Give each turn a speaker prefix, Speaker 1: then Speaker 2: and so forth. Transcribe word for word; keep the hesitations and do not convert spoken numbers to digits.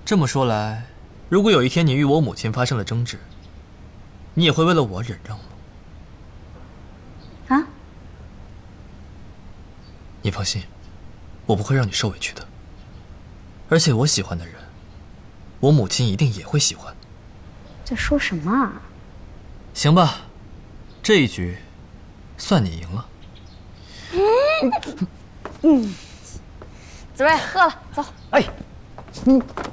Speaker 1: 这么说来，如果有一天你与我母亲发生了争执，你也会为了我忍让吗？
Speaker 2: 啊？
Speaker 1: 你放心，我不会让你受委屈的。而且我喜欢的人，我母亲一定也会喜欢。
Speaker 2: 在说什么啊？
Speaker 1: 行吧，这一局算你赢了。
Speaker 2: 嗯，嗯，紫薇饿了，走。
Speaker 3: 哎，嗯，